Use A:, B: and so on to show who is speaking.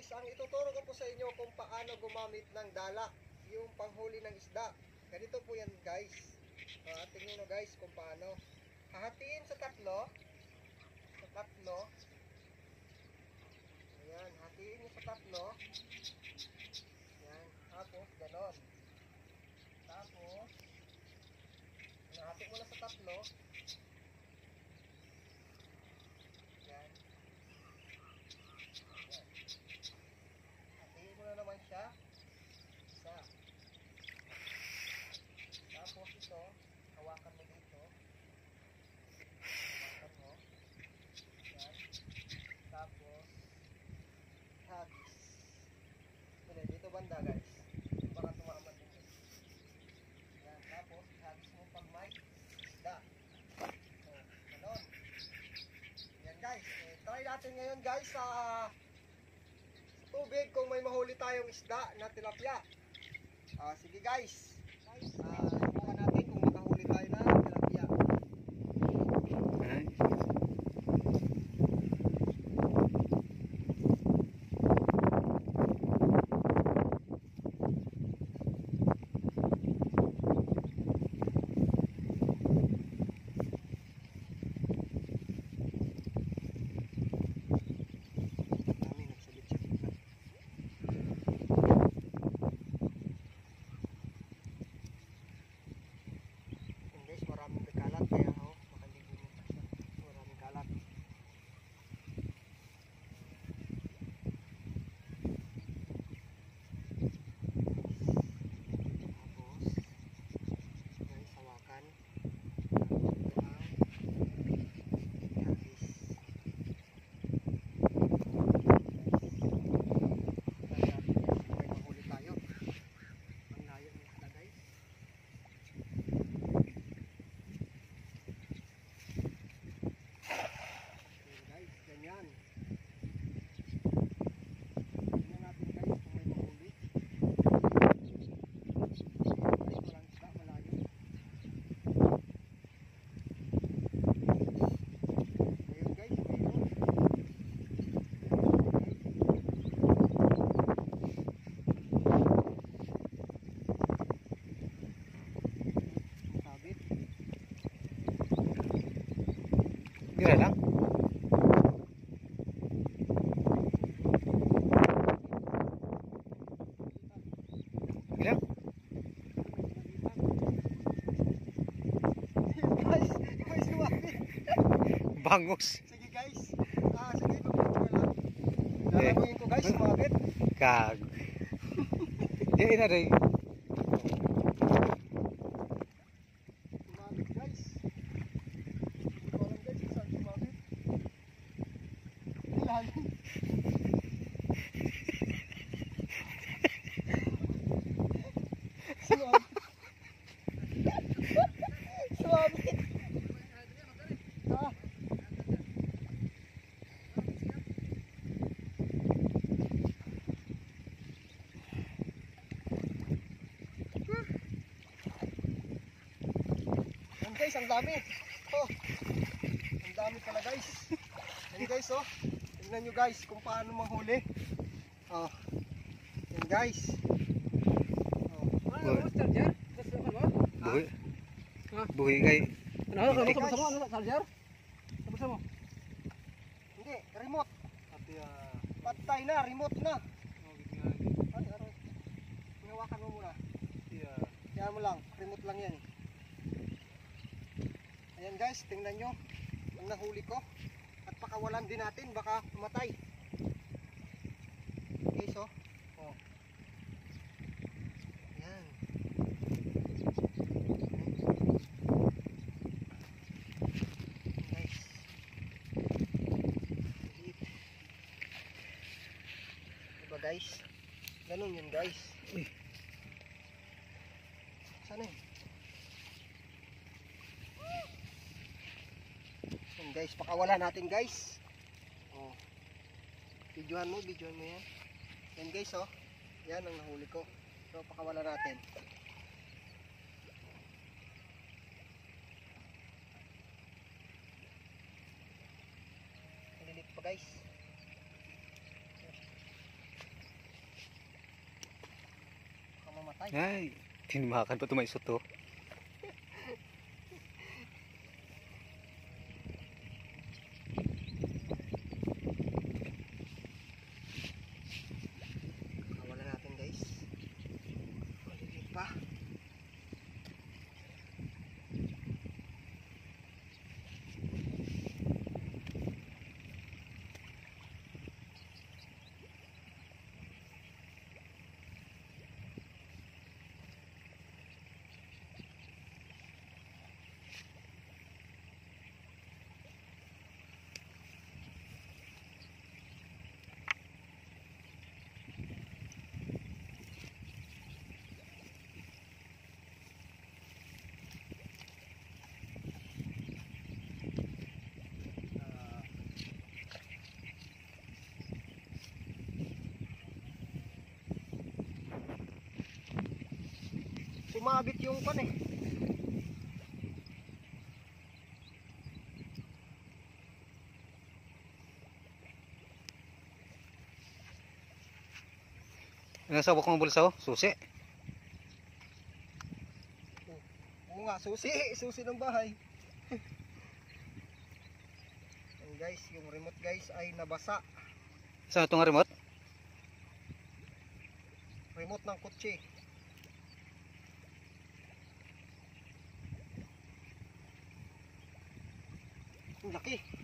A: guys, ang ituturo ko po sa inyo kung paano gumamit ng dala, yung panghuli ng isda. Ganito po yan guys. Tingnan nyo guys kung paano. Hahatiin sa tatlo. Sa tatlo. Ayan, hatiin nyo sa tatlo. Ayan, tapos ganon. Tapos, hati mo na sa tatlo. Ayan. Ayan. Hatiin mo na naman siya. Isa. Tapos ito, hawakan mo dito. Hawakan mo. Ayan. Tapos, hagis. Dito banda guys. Baka tumaman din. Ayan. Tapos, hagis mo pag may isda. So, ganon. Ayan guys. Try natin ngayon guys sa tubig kung may mahuli tayong isda na tilapia. Sige guys. Subukan natin kung makahuli tayo na tilapia. Maraming kalat kaya makaligo mo pa siya. Maraming kalat. Tapos guys, hawakan. May mahuli tayo. Ang layo ng isda guys. Ganyan. Tingnan natin guys kung may mahuli. Walang isda, malayo. Ayun guys, mayroon. Sabit. Gira lang. Ilang? Guys, may sumabit. Bangos. Sige guys. Sige, pagpapit ko lang. Lalaguin ko guys, sumabit. Kag. Yan na rin. Sumabit guys. Hindi ko alam guys, saan sumabit. Ilan? Sumabit. Sumabit. Yan guys, ang dami. Ang dami pala guys. Yan guys tingnan nyo guys kung paano manghuli. Yan guys. Buhi kay. Ano charger? Tapos mo. Hindi, remote. Patay na, remote na. Ay, aray. Hinawakan mo muna. Kaya mo lang, remote lang yan. Ayan guys, tingnan nyo ang nahuli ko. At pakawalan din natin, baka matay. Okay, so. Ayan. Guys. Diba guys? Ganun yun guys. Sana yun? Yan guys, pakawala natin guys. Videohan mo yan. Yan guys yan ang nahuli ko. So pakawala natin. Malilit pa guys. patay.
B: Ay, tinimakan pa ito may to.
A: Kawalan natin guys. Maligid pa. Sumabit yung pan eh.
B: Nasa bukong ng bulsa, susi.
A: Oo nga, susi. Susi ng bahay. And guys, yung remote guys ay nabasa.
B: Saan itong remote?
A: Remote ng kotse. Ang laki.